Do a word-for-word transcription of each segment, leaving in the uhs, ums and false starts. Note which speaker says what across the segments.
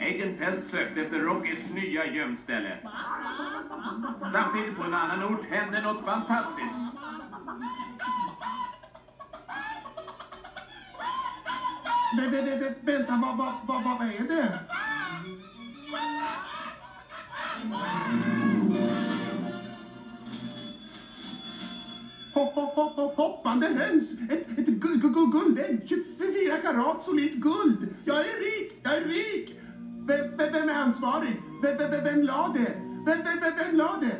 Speaker 1: Agent Pest sökte efter Rockys nya gömställe. Samtidigt på en annan ort hände något fantastiskt.
Speaker 2: Vä, vä, vä, vä, vänta, vad, vad, vad, vad är det? Hopp, hopp, hopp, hopp, hoppande höns. Ett, ett guld, guld, guldägg. tjugofyra karat solitt guld. Jag är rik, jag är rik. Vem, vem, vem är ansvarig? Vem, vem, vem la det? Vem, vem, vem, vem la det?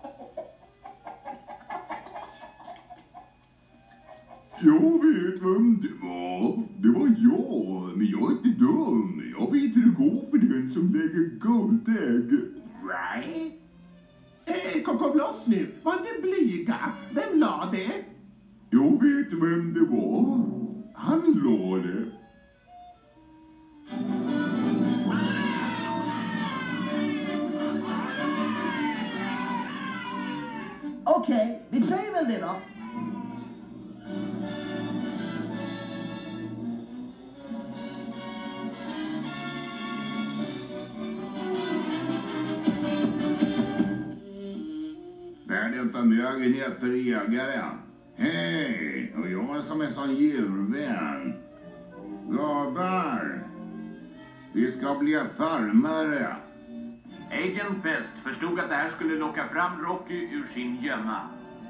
Speaker 3: Jag vet vem det var. Det var jag, men jag är inte dum. Jag vet hur det går för den som lägger guldägg.
Speaker 2: Right? Eh, kom, kom loss nu. Var inte blyga. Vem la det?
Speaker 3: Jag vet vem det var. Han la det.
Speaker 4: Okej, vi säger väl det då.
Speaker 3: Världen förmögenhet för ägaren. Hej, och jag som är sån djurvän. Grabbar, vi ska bli farmare.
Speaker 1: Agent Pest förstod att det här skulle locka fram Rocky ur sin gömma.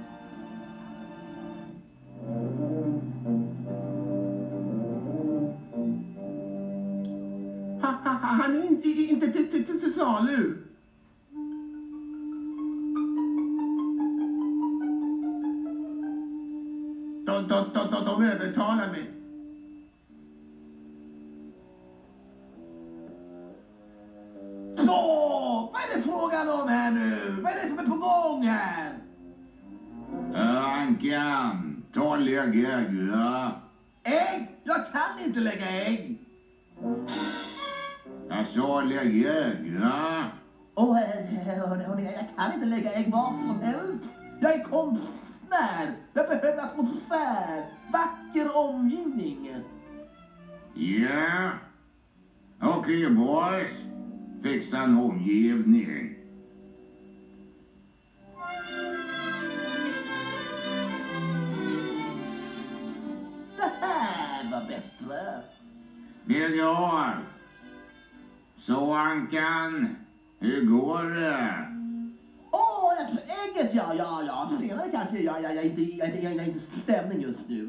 Speaker 2: Ha, ha, ha, han är inte, inte till, till, till, till salu. De, de, de, de, de övertalar mig.
Speaker 4: Så, vad är det frågan om här nu? Vad är det som är på gång här?
Speaker 3: Ankan, ta och lägg ägg, ja.
Speaker 4: Ägg? Jag kan inte lägga ägg.
Speaker 3: Jag sa lägg ägg, ja.
Speaker 4: Åh, hörni, hörni, jag kan inte lägga ägg var som helst. Jag är konstnär. Jag behöver atmosfär. Vacker omgivning.
Speaker 3: Ja. Okej, okay, boys. Fixa en omgivning.
Speaker 4: Det här var bättre.
Speaker 3: Lägg av. Så, Ankan. Hur går det?
Speaker 4: Åh, oh, ägget, ja, ja, ja. Senare kanske. Jag, jag, jag, jag, jag, jag, jag är inte i stämning just nu.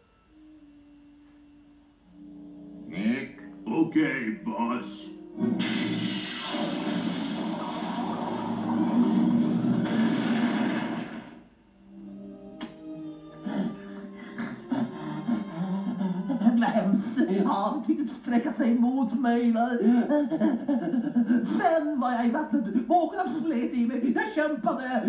Speaker 3: Nick?
Speaker 1: Okej, okay, boss.
Speaker 4: Gläms. Han tyckte sträcka sig mot mig. Sen var jag i vattnet. Vågorna slet i mig. Jag kämpade.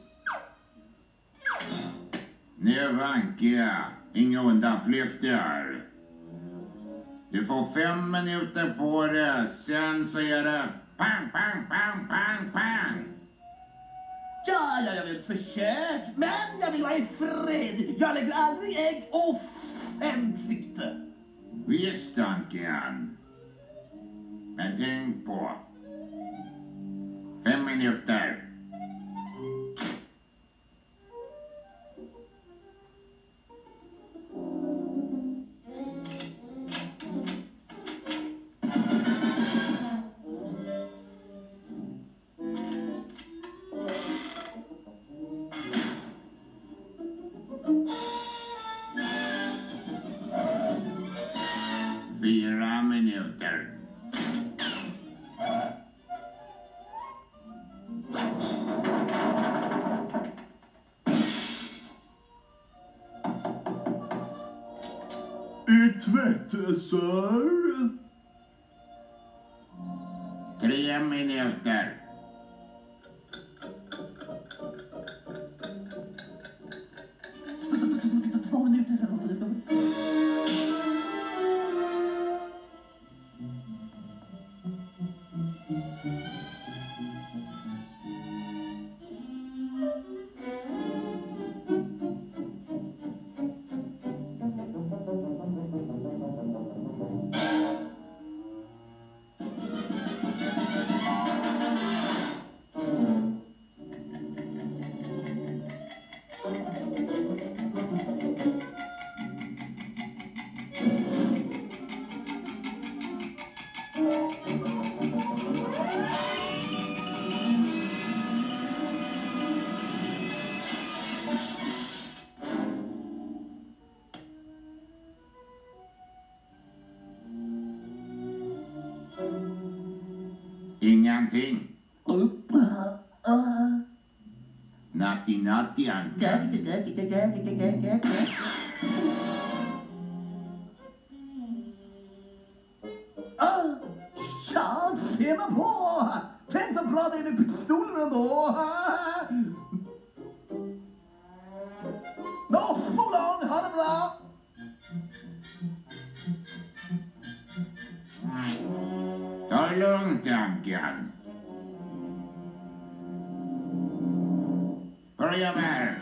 Speaker 3: Nu, Vanka. Inga undanflykter. Du får fem minuter på det. Sen så är det pang, pang, pang, pang, pang.
Speaker 4: Ja, ja, jag vill ett försök. Men jag vill vara i fred. Jag lägger aldrig ägg offentligt.
Speaker 3: Visst, Ankan. Men tänk på. Fem minuter. Fyra minuter.
Speaker 2: I tvätt, sir.
Speaker 3: Tre minuter.
Speaker 4: Två minuter.
Speaker 3: Ingenting.
Speaker 4: Upp. Uh.
Speaker 3: Natti natti Ankan.
Speaker 4: Ah, tja, se mig på! Tänk vad bra det är med pistolen då! Nå, Folon, ha det bra!
Speaker 3: Ta det lugnt Ankan. Börja med här.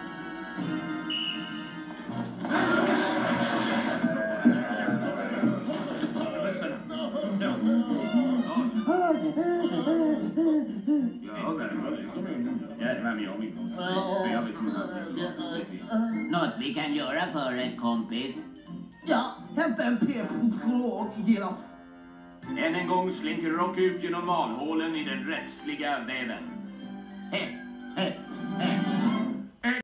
Speaker 5: Något vi kan göra för en kompis.
Speaker 4: Ja, hämta en p-psykolog i Gelof.
Speaker 1: Än en gång slinker Rock ut genom malhålen i den rättsliga väven.
Speaker 5: He, he, he.